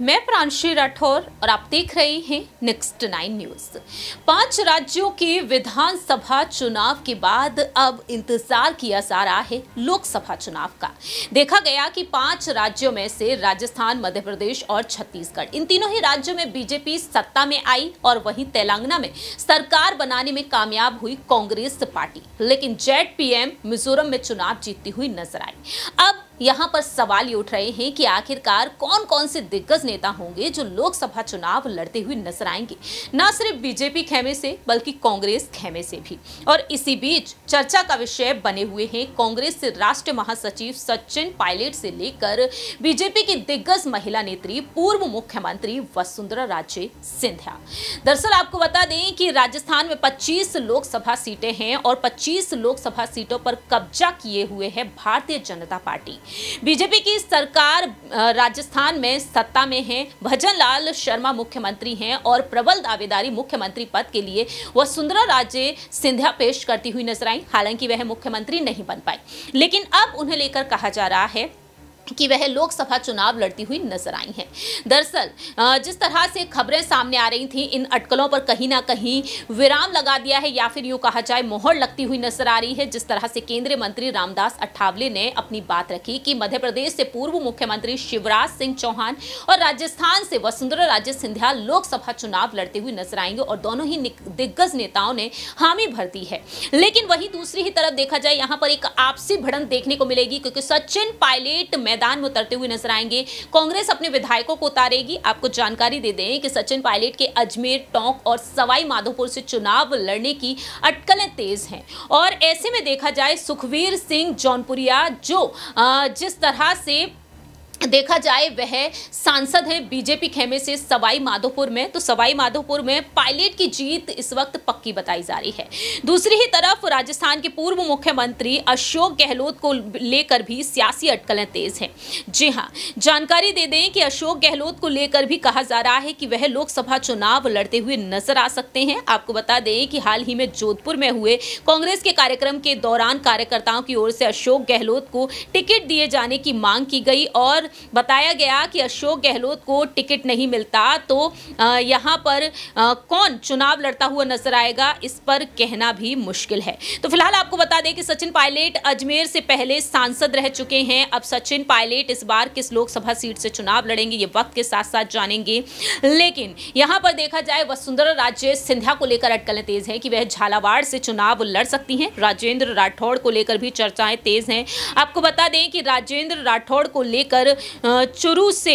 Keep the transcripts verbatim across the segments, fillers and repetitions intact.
मैं प्रांशी राठौर और आप देख रहे हैं नेक्स्ट नाइन न्यूज। पांच राज्यों के विधानसभा चुनाव के बाद अब इंतजार किया जा रहा है लोकसभा चुनाव का। देखा गया कि पांच राज्यों में से राजस्थान, मध्य प्रदेश और छत्तीसगढ़, इन तीनों ही राज्यों में बीजेपी सत्ता में आई और वहीं तेलंगाना में सरकार बनाने में कामयाब हुई कांग्रेस पार्टी, लेकिन जेड पीएम मिजोरम में चुनाव जीतती हुई नजर आई। अब यहाँ पर सवाल ये उठ रहे हैं कि आखिरकार कौन कौन से दिग्गज नेता होंगे जो लोकसभा चुनाव लड़ते हुए नजर आएंगे, ना सिर्फ बीजेपी खेमे से बल्कि कांग्रेस खेमे से भी। और इसी बीच चर्चा का विषय बने हुए हैं कांग्रेस से राष्ट्रीय महासचिव सचिन पायलट से लेकर बीजेपी की दिग्गज महिला नेत्री पूर्व मुख्यमंत्री वसुंधरा राजे सिंधिया। दरअसल आपको बता दें कि राजस्थान में पच्चीस लोकसभा सीटें हैं और पच्चीस लोकसभा सीटों पर कब्जा किए हुए है भारतीय जनता पार्टी। बीजेपी की सरकार राजस्थान में सत्ता में है। भजन लाल शर्मा मुख्यमंत्री हैं और प्रबल दावेदारी मुख्यमंत्री पद के लिए वसुंधरा राजे सिंधिया पेश करती हुई नजर आई। हालांकि वह मुख्यमंत्री नहीं बन पाई, लेकिन अब उन्हें लेकर कहा जा रहा है कि वह लोकसभा चुनाव लड़ती हुई नजर आई हैं। दरअसल जिस तरह से खबरें सामने आ रही थी, इन अटकलों पर कहीं ना कहीं विराम लगा दिया है या फिर यूं कहा जाए मोहर लगती हुई नजर आ रही है। जिस तरह से केंद्रीय मंत्री रामदास अठावले ने अपनी बात रखी कि मध्य प्रदेश से पूर्व मुख्यमंत्री शिवराज सिंह चौहान और राजस्थान से वसुंधरा राजे सिंधिया लोकसभा चुनाव लड़ते हुए नजर आएंगे और दोनों ही दिग्गज नेताओं ने हामी भर दी है। लेकिन वहीं दूसरी ही तरफ देखा जाए, यहाँ पर एक आपसी भिड़ंत देखने को मिलेगी, क्योंकि सचिन पायलट मैदान में उतरते हुए नजर आएंगे। कांग्रेस अपने विधायकों को उतारेगी। आपको जानकारी दे दें कि सचिन पायलट के अजमेर, टोंक और सवाई माधोपुर से चुनाव लड़ने की अटकलें तेज हैं। और ऐसे में देखा जाए सुखवीर सिंह जौनपुरिया, जो जिस तरह से देखा जाए वह सांसद है बीजेपी खेमे से सवाई माधोपुर में, तो सवाई माधोपुर में पायलट की जीत इस वक्त पक्की बताई जा रही है। दूसरी ही तरफ राजस्थान के पूर्व मुख्यमंत्री अशोक गहलोत को लेकर भी सियासी अटकलें तेज हैं। जी हां, जानकारी दे दें कि अशोक गहलोत को लेकर भी कहा जा रहा है कि वह लोकसभा चुनाव लड़ते हुए नजर आ सकते हैं। आपको बता दें कि हाल ही में जोधपुर में हुए कांग्रेस के कार्यक्रम के दौरान कार्यकर्ताओं की ओर से अशोक गहलोत को टिकट दिए जाने की मांग की गई और बताया गया कि अशोक गहलोत को टिकट नहीं मिलता तो यहां पर आ, कौन चुनाव लड़ता हुआ नजर आएगा, इस पर कहना भी मुश्किल है। तो फिलहाल आपको बता दें कि सचिन पायलट अजमेर से पहले सांसद रह चुके हैं। अब सचिन पायलट इस बार किस लोकसभा सीट से चुनाव लड़ेंगे ये वक्त के साथ साथ जानेंगे। लेकिन यहां पर देखा जाए वसुंधरा राजे सिंधिया को लेकर अटकलें तेज हैं कि वह झालावाड़ से चुनाव लड़ सकती हैं। राजेंद्र राठौड़ को लेकर भी चर्चाएं तेज हैं। आपको बता दें कि राजेंद्र राठौड़ को लेकर चुरू से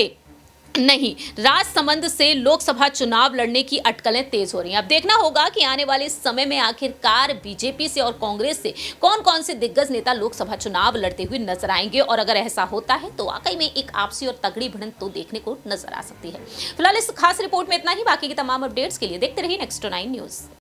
नहीं, राजसमंद से लोकसभा चुनाव लड़ने की अटकलें तेज हो रही हैं। अब देखना होगा कि आने वाले समय में आखिरकार बीजेपी से और कांग्रेस से कौन कौन से दिग्गज नेता लोकसभा चुनाव लड़ते हुए नजर आएंगे, और अगर ऐसा होता है तो वाकई में एक आपसी और तगड़ी भिड़ंत तो देखने को नजर आ सकती है। फिलहाल इस खास रिपोर्ट में इतना ही। बाकी की तमाम अपडेट्स के लिए देखते रहिए नेक्स्ट नाइन न्यूज।